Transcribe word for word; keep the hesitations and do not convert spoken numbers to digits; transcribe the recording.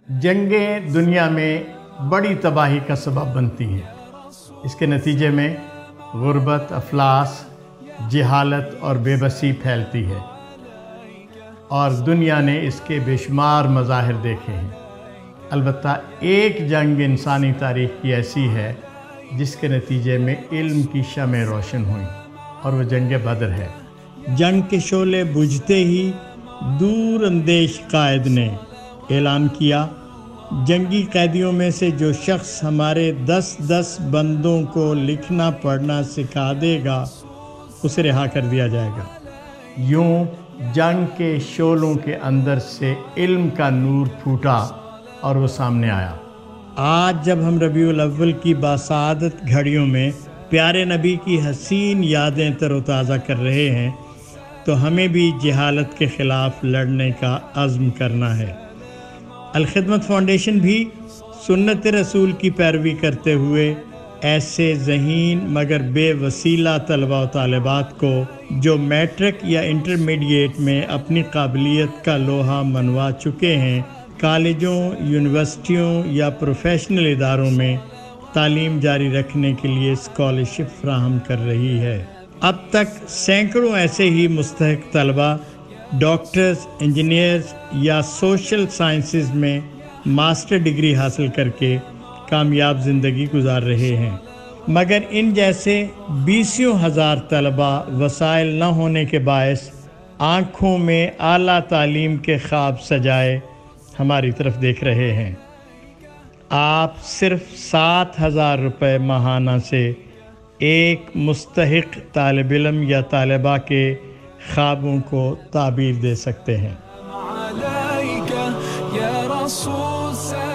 जंगें दुनिया में बड़ी तबाही का सबब बनती हैं। इसके नतीजे में गुर्बत, अफलास, जहालत और बेबसी फैलती है और दुनिया ने इसके बेशुमार मज़ाहिर देखे हैं। अलबत्ता एक जंग इंसानी तारीख़ की ऐसी है जिसके नतीजे में इल्म की शमें रोशन हुई और वो जंग बदर है। जंग के शोले बुझते ही दूर अंदेश कायद ने ऐलान किया, जंगी कैदियों में से जो शख्स हमारे दस दस बंदों को लिखना पढ़ना सिखा देगा उसे रिहा कर दिया जाएगा। यूं जंग के शोलों के अंदर से इल्म का नूर फूटा और वो सामने आया। आज जब हम रबीउल अव्वल की बासादत घड़ियों में प्यारे नबी की हसीन यादें तरोताज़ा कर रहे हैं तो हमें भी जहालत के ख़िलाफ़ लड़ने का अज़्म करना है। अलखिदमत फाउंडेशन भी सुन्नत रसूल की पैरवी करते हुए ऐसे ज़हीन मगर बेवसीला तलबा व तालिबात को जो मैट्रिक या इंटरमीडिएट में अपनी काबिलियत का लोहा मनवा चुके हैं, कॉलेजों, यूनिवर्सिटियों या प्रोफेशनल इदारों में तालीम जारी रखने के लिए स्कॉलरशिप फ्राहम कर रही है। अब तक सैकड़ों ऐसे ही मुस्तहिक तलबा डॉक्टर्स, इंजीनियर्स या सोशल साइंसेज में मास्टर डिग्री हासिल करके कामयाब ज़िंदगी गुजार रहे हैं, मगर इन जैसे बीसियों हज़ार तलबा वसाइल न होने के बायस आँखों में आला तालीम के ख्वाब सजाए हमारी तरफ देख रहे हैं। आप सिर्फ सात हज़ार रुपये माहाना से एक मुस्तहिक तालिब इल्म या तालिबा के ख्वाबों को ताबीर दे सकते हैं।